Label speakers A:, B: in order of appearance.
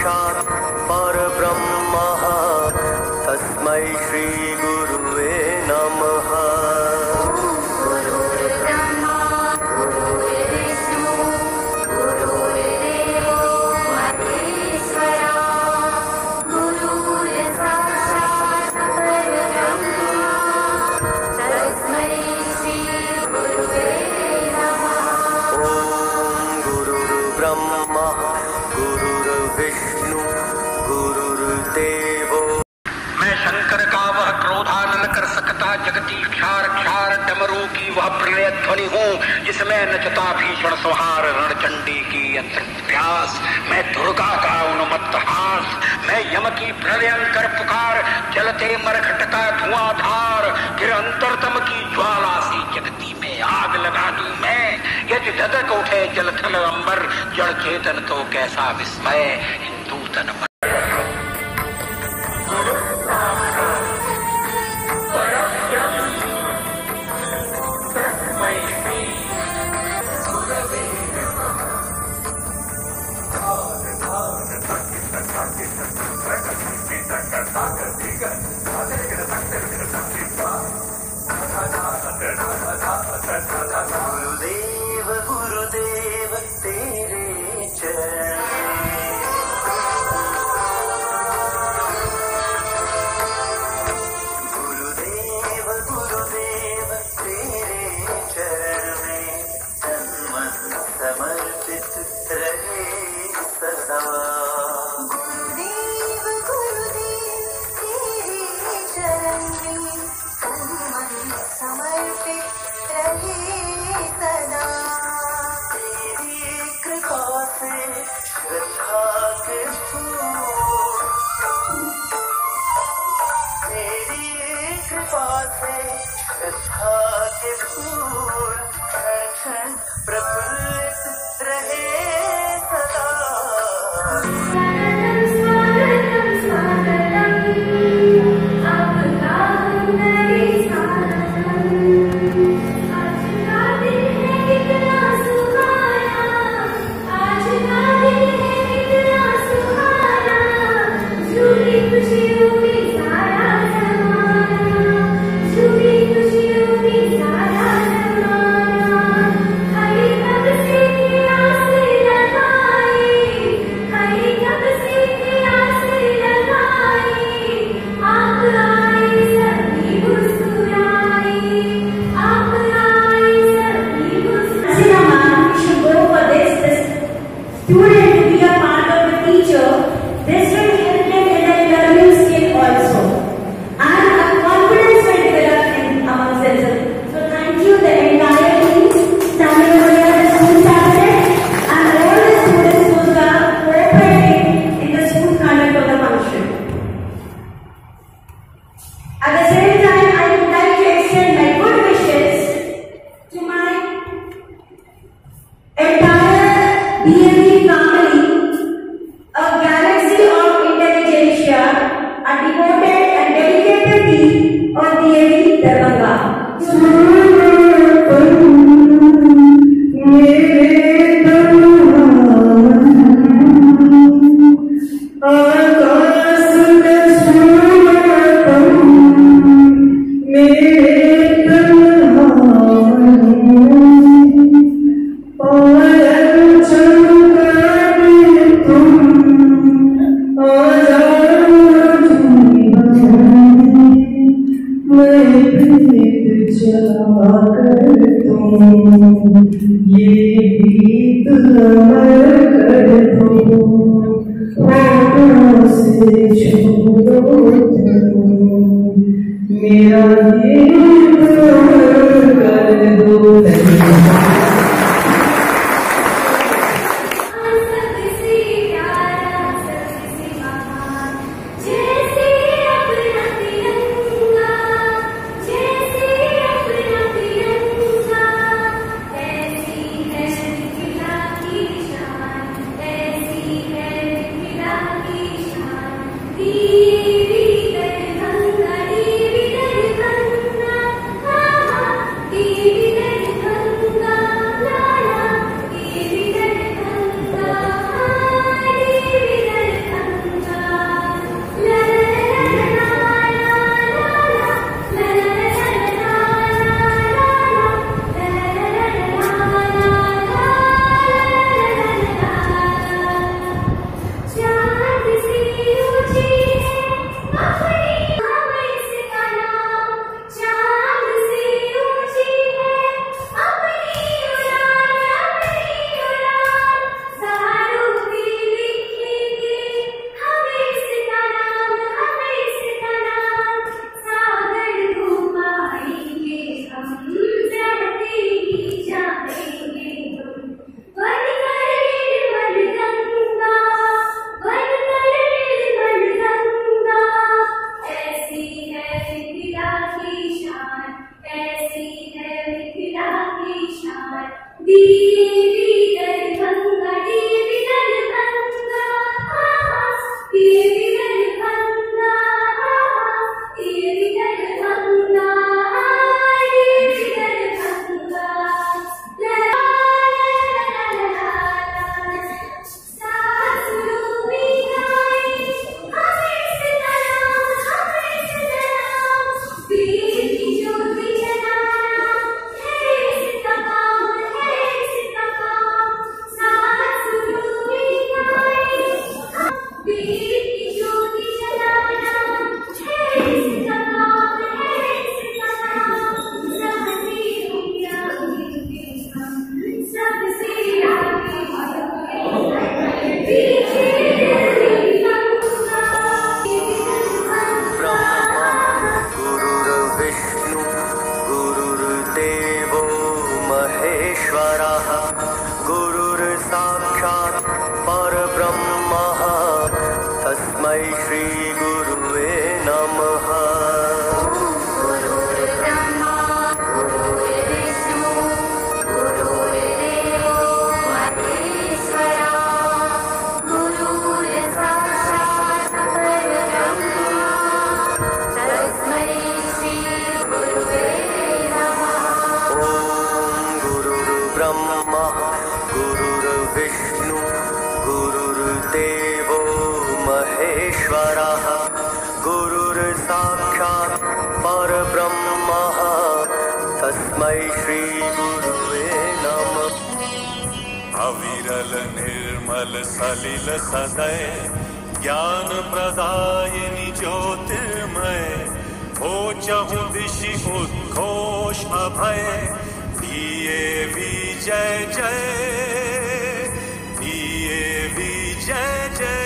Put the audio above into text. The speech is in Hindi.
A: साक्षात् परब्रह्मः तस्मै श्री गुरुवे नमः।
B: जगती क्षार क्षार डमरू की वह प्रलय ध्वनि हूँ जिसमें नचता भीषण संहार रणचंडी की अंतर्भ्यास। मैं दुर्गा का उन्मत्त हास, मैं यम की प्रलयंकर पुकार, जलते मरघट का धुआंधार, फिर अंतरतम की ज्वाला सी जगती में आग लगा दूं मैं। यदि धधक उठे जलथल अंबर, जड़ चेतन तो कैसा विस्मय हिंदू तन।
A: गुरुदेव गुरुदेव तेरे चरण, गुरुदेव गुरुदेव तेरे चरण में तन मन समर्पित रहे सदा। गुरुदेव गुरुदेव तेरे चरण में तन मन समर्पित रहे सदा। तेरी कृपा से श्रद्धा के फूल, तेरी कृपा से श्रद्धा के फूल क्षण क्षण प्रफुल्लित रहे सदा। तस्मै श्री गुरुवे नमः। गुरुर्विष्णु गुरुर्देवो महेश्वरः गुरुर्साक्षात् परब्रह्मः तस्मै श्री गुरुवे नमः।
C: अविरल निर्मल सलिल सदय ज्ञान प्रदायिनी ज्योतिर्मय हो चहु दिशि उद्घोष अभय दिए विजय जय दिए विजय जय।